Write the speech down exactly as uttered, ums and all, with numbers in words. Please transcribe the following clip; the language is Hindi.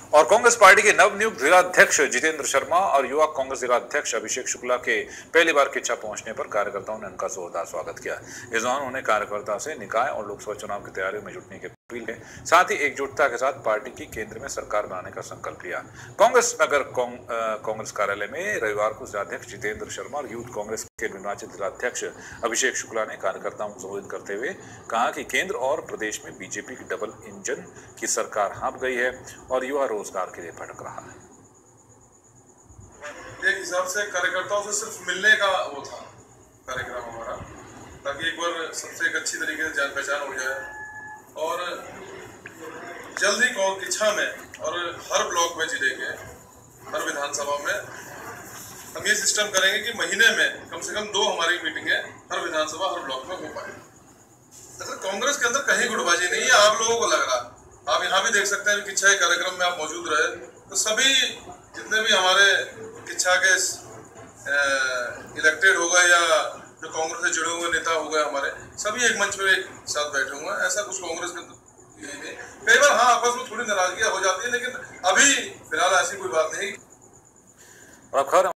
और कांग्रेस पार्टी के नवनियुक्त जिलाध्यक्ष जितेंद्र शर्मा और युवा कांग्रेस जिलाध्यक्ष अभिषेक शुक्ला के पहली बार किच्छा पहुंचने पर कार्यकर्ताओं ने उनका जोरदार स्वागत किया। इस दौरान उन्होंने कार्यकर्ताओं से निकाय और लोकसभा चुनाव की तैयारियों में जुटने की अपील की, साथ ही एकजुटता के साथ पार्टी की केंद्र में सरकार बनाने का संकल्प लिया। कांग्रेस नगर कांग्रेस कार्यालय में रविवार को जिलाध्यक्ष जितेंद्र शर्मा और यूथ कांग्रेस के निर्वाचित जिलाध्यक्ष अभिषेक शुक्ला ने कार्यकर्ताओं को संबोधित करते हुए कहा कि केंद्र और प्रदेश में बीजेपी की डबल इंजन की सरकार हाँप गई है और युवा रोजगार के लिए भटक रहा है। एक हिसाब से कार्यकर्ताओं से सिर्फ मिलने का वो था कार्यक्रम हमारा, ताकि एक बार सबसे एक अच्छी तरीके से जान पहचान हो जाए और जल्द ही कौन इच्छा में और हर ब्लॉक में जिले के हर विधानसभा में हम ये सिस्टम करेंगे कि महीने में कम से कम दो हमारी मीटिंगें हर विधानसभा हर ब्लॉक में हो पाए। अगर कांग्रेस के अंदर कहीं गुटबाजी नहीं है, आप लोगों को लग रहा, आप यहाँ भी देख सकते हैं कि किच्छा के कार्यक्रम में आप मौजूद रहे तो सभी जितने भी हमारे किच्छा के इलेक्टेड हो गए या जो कांग्रेस से जुड़े हुए नेता हो गए हमारे, सभी एक मंच पर एक साथ बैठे हुए हैं। ऐसा कुछ कांग्रेस के नहीं, कई बार हाँ आपस में थोड़ी नाराजगियां हो जाती है, लेकिन अभी फिलहाल ऐसी कोई बात नहीं। और